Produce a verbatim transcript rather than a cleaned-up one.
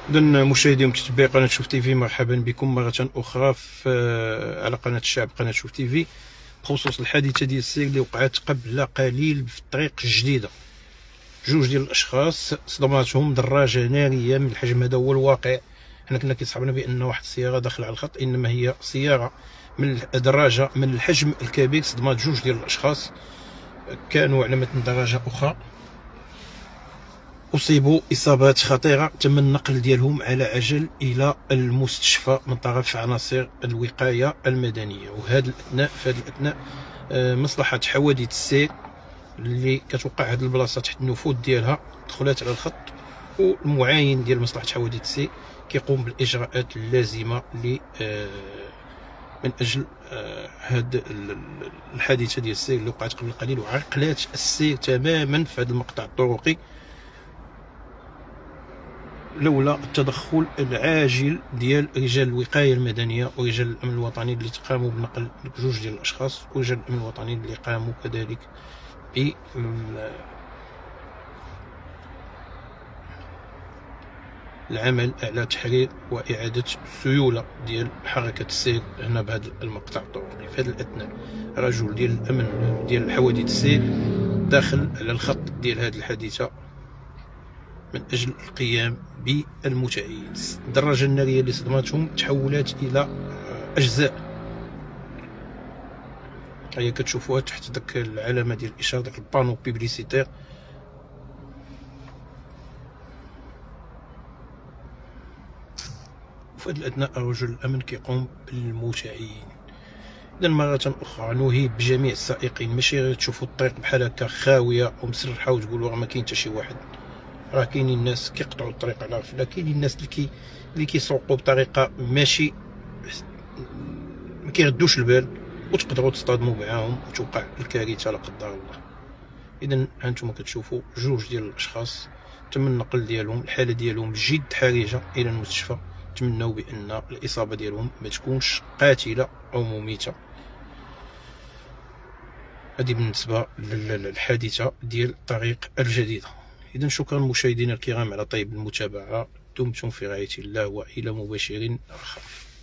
إذا مشاهدي ومتتبعي قناة شوف تيفي، مرحبا بكم مرة أخرى في على قناة الشعب قناة شوف تيفي بخصوص الحادثة ديال السير اللي وقعت قبل قليل في الطريق الجديدة. جوج ديال الأشخاص صدماتهم دراجة نارية من الحجم هذا هو الواقع. حنا كنا كيصحابنا بأن واحد السيارة داخلة على الخط، إنما هي سيارة من دراجة من الحجم الكبير صدمات جوج ديال الأشخاص كانوا على متن دراجة أخرى، أصيبوا إصابات خطيرة. تم النقل ديالهم على عجل إلى المستشفى من طرف عناصر الوقاية المدنية. وهذا الأثناء في هذا الأثناء مصلحة حوادث السير اللي كتوقع هذه البلاصة تحت النفوذ ديالها دخلات على الخط، والمعاين ديال مصلحة حوادث السير كيقوم بالإجراءات اللازمة ل من أجل هاد الحادثة ديال السير اللي وقعت قبل قليل وعرقلات السير تماما في هذا المقطع الطرقي، لولا التدخل العاجل ديال رجال الوقايه المدنيه ورجال الامن الوطني اللي تقاموا بنقل جوج ديال الاشخاص، ورجال الامن الوطني اللي قاموا كذلك ب العمل على تحرير واعاده السيوله ديال حركه السير هنا بهذا المقطع الطرقي. في هذا الاثناء رجل ديال الامن ديال حوادث السير داخل على الخط ديال هذه الحادثه من أجل القيام بالمتعين. الدراجة النارية اللي صدماتهم تحولت إلى أجزاء، هي كتشوفوها تحت داك العلامة ديال الإشارة، داك البانو بيبليسيتير. وفي هذا الأثناء رجل الأمن كيقوم بالمتعين. إذا مرة أخرى نهيب بجميع السائقين، ماشي غير تشوفوا الطريق بحال هكا خاوية ومسرحة وتقولوا راه ما كاين حتى شي واحد. راه كاينين الناس كيقطعوا الطريق على غفله، كاينين الناس اللي كي اللي كيسوقوا بطريقه ماشي ما كيردوش البال، وتقدروا تصطدموا معاهم وتوقع الكارثه لا قدر الله. اذا هانتوما كتشوفوا جوج ديال الاشخاص تم النقل ديالهم، الحاله ديالهم جد حرجه الى المستشفى. نتمنوا بان الاصابه ديالهم ما تكونش قاتله او مميته. هذه بالنسبه للحادثه ديال الطريق الجديده. إذا شكرا مشاهدينا الكرام على طيب المتابعة، دمتم في رعاية الله وإلى مباشر آخر.